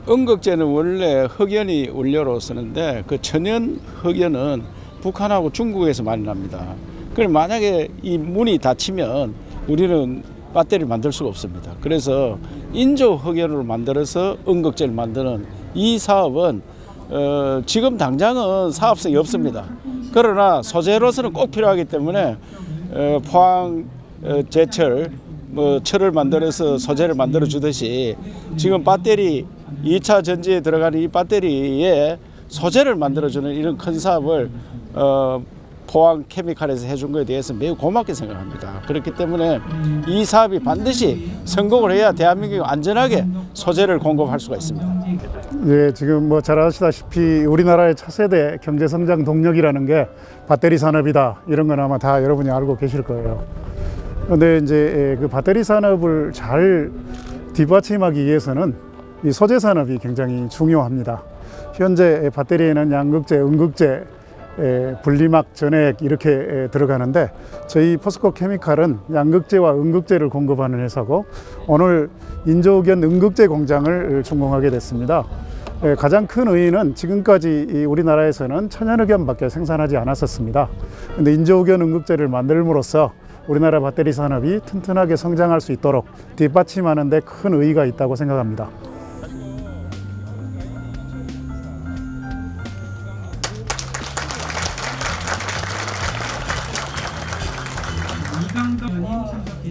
음극재는 원래 흑연이 원료로 쓰는데 그 천연 흑연은 북한하고 중국에서 많이 납니다. 그럼 만약에 이 문이 닫히면 우리는 배터리를 만들 수가 없습니다. 그래서 인조 흑연으로 만들어서 음극재를 만드는 이 사업은 지금 당장은 사업성이 없습니다. 그러나 소재로서는 꼭 필요하기 때문에 포항 제철 철을 만들어서 소재를 만들어 주듯이 지금 배터리 2차 전지에 들어가는 이 배터리에 소재를 만들어 주는 이런 큰 사업을 포항 케미칼에서 해준 것에 대해서 매우 고맙게 생각합니다. 그렇기 때문에 이 사업이 반드시 성공을 해야 대한민국이 안전하게 소재를 공급할 수가 있습니다. 예, 지금 뭐 잘 아시다시피 우리나라의 차세대 경제성장 동력이라는 게 배터리 산업이다. 이런 건 아마 다 여러분이 알고 계실 거예요. 그런데 이제 그 배터리 산업을 잘 뒷받침하기 위해서는 이 소재 산업이 굉장히 중요합니다. 현재 배터리에는 양극재, 음극재, 분리막, 전해액 이렇게 들어가는데 저희 포스코 케미칼은 양극재와 음극재를 공급하는 회사고 오늘 인조흑연 음극재 공장을 준공하게 됐습니다. 가장 큰 의의는 지금까지 우리나라에서는 천연흑연밖에 생산하지 않았었습니다. 그런데 인조흑연 음극재를 만들므로써 우리나라 배터리 산업이 튼튼하게 성장할 수 있도록 뒷받침하는 데 큰 의의가 있다고 생각합니다. 이강덕 의원님 참석해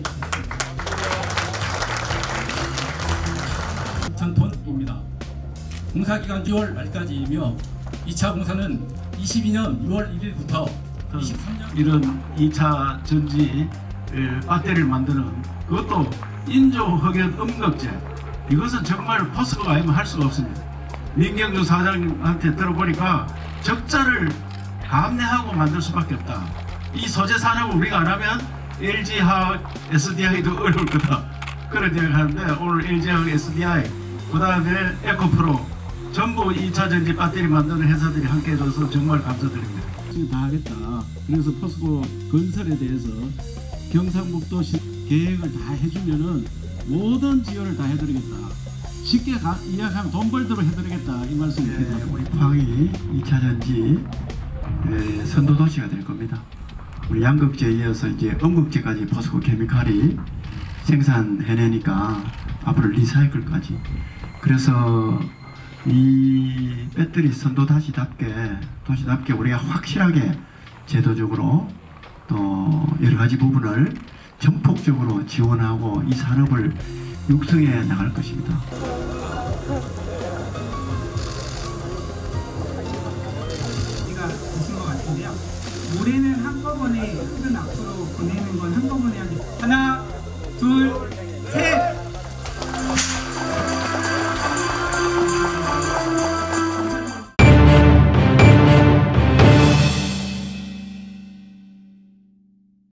주십니다. 전톤입니다. 공사기간 6월 말까지이며 2차 공사는 22년 6월 1일부터 23년 이런 2차 전지 배터리를 만드는 그것도 인조흑연 음극재, 이것은 정말 포스코가 아니면 할 수가 없습니다. 민경주 사장님한테 들어보니까 적자를 감내하고 만들 수밖에 없다. 이 소재 산업을 우리가 안 하면 LG화학, SDI도 어려울 거다, 그런 얘기를 하는데 오늘 LG화학, SDI, 그 다음에 에코프로 전부 2차 전지 배터리 만드는 회사들이 함께 해줘서 정말 감사드립니다. 다 하겠다. 그래서 포스코 건설에 대해서 경상북도 계획을 다 해주면은 모든 지원을 다 해드리겠다. 쉽게 이야기하면 돈 벌도록 해드리겠다, 이 말씀입니다. 우리 포항이 2차 전지 선도도시가 될 겁니다. 우리 양극재에 이어서 이제 음극재까지 포스코 케미칼이 생산해내니까 앞으로 리사이클까지. 그래서 이 배터리 도시답게 우리가 확실하게 제도적으로 또 여러 가지 부분을 전폭적으로 지원하고 이 산업을 육성해 나갈 것입니다. 우리가 보신 것 같은데요. 모래는 한꺼번에 흙을 앞으로 보내는 거는